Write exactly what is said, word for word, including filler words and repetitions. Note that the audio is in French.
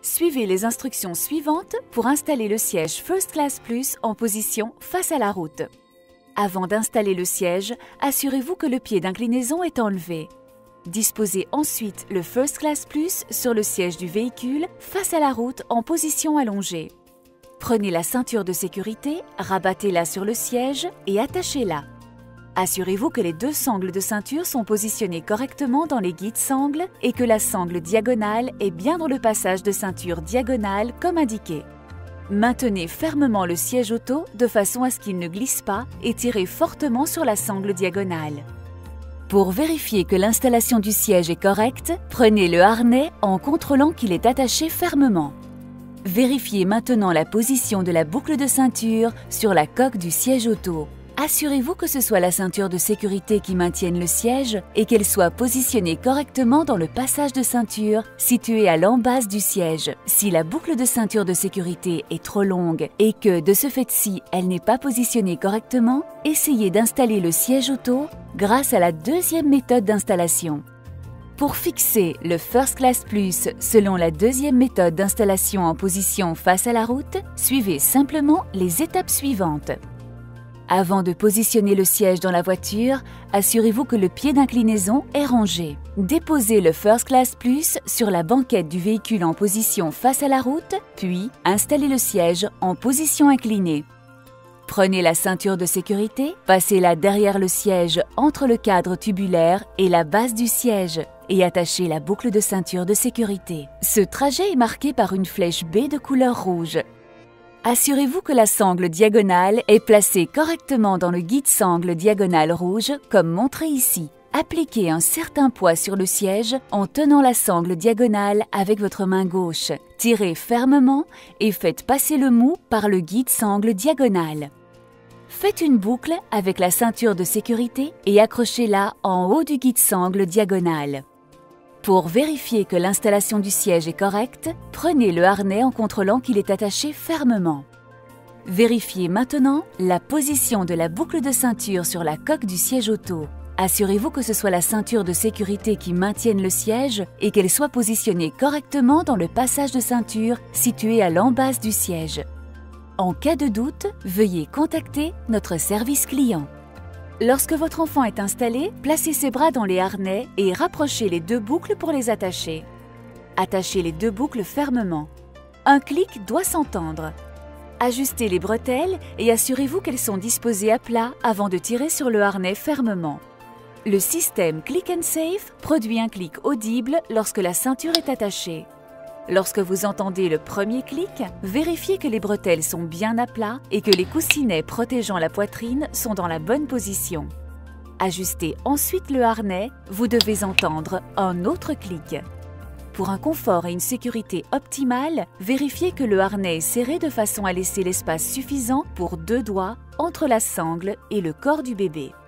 Suivez les instructions suivantes pour installer le siège First Class Plus en position face à la route. Avant d'installer le siège, assurez-vous que le pied d'inclinaison est enlevé. Disposez ensuite le First Class Plus sur le siège du véhicule face à la route en position allongée. Prenez la ceinture de sécurité, rabattez-la sur le siège et attachez-la. Assurez-vous que les deux sangles de ceinture sont positionnées correctement dans les guides-sangles et que la sangle diagonale est bien dans le passage de ceinture diagonale comme indiqué. Maintenez fermement le siège auto de façon à ce qu'il ne glisse pas et tirez fortement sur la sangle diagonale. Pour vérifier que l'installation du siège est correcte, prenez le harnais en contrôlant qu'il est attaché fermement. Vérifiez maintenant la position de la boucle de ceinture sur la coque du siège auto. Assurez-vous que ce soit la ceinture de sécurité qui maintienne le siège et qu'elle soit positionnée correctement dans le passage de ceinture situé à l'embase du siège. Si la boucle de ceinture de sécurité est trop longue et que, de ce fait-ci, elle n'est pas positionnée correctement, essayez d'installer le siège auto grâce à la deuxième méthode d'installation. Pour fixer le First Class Plus selon la deuxième méthode d'installation en position face à la route, suivez simplement les étapes suivantes. Avant de positionner le siège dans la voiture, assurez-vous que le pied d'inclinaison est rangé. Déposez le First Class Plus sur la banquette du véhicule en position face à la route, puis installez le siège en position inclinée. Prenez la ceinture de sécurité, passez-la derrière le siège entre le cadre tubulaire et la base du siège et attachez la boucle de ceinture de sécurité. Ce trajet est marqué par une flèche B de couleur rouge. Assurez-vous que la sangle diagonale est placée correctement dans le guide-sangle diagonale rouge comme montré ici. Appliquez un certain poids sur le siège en tenant la sangle diagonale avec votre main gauche. Tirez fermement et faites passer le mou par le guide-sangle diagonale. Faites une boucle avec la ceinture de sécurité et accrochez-la en haut du guide-sangle diagonale. Pour vérifier que l'installation du siège est correcte, prenez le harnais en contrôlant qu'il est attaché fermement. Vérifiez maintenant la position de la boucle de ceinture sur la coque du siège auto. Assurez-vous que ce soit la ceinture de sécurité qui maintienne le siège et qu'elle soit positionnée correctement dans le passage de ceinture situé à l'embase du siège. En cas de doute, veuillez contacter notre service client. Lorsque votre enfant est installé, placez ses bras dans les harnais et rapprochez les deux boucles pour les attacher. Attachez les deux boucles fermement. Un clic doit s'entendre. Ajustez les bretelles et assurez-vous qu'elles sont disposées à plat avant de tirer sur le harnais fermement. Le système Click and Safe produit un clic audible lorsque la ceinture est attachée. Lorsque vous entendez le premier clic, vérifiez que les bretelles sont bien à plat et que les coussinets protégeant la poitrine sont dans la bonne position. Ajustez ensuite le harnais, vous devez entendre un autre clic. Pour un confort et une sécurité optimale, vérifiez que le harnais est serré de façon à laisser l'espace suffisant pour deux doigts entre la sangle et le corps du bébé.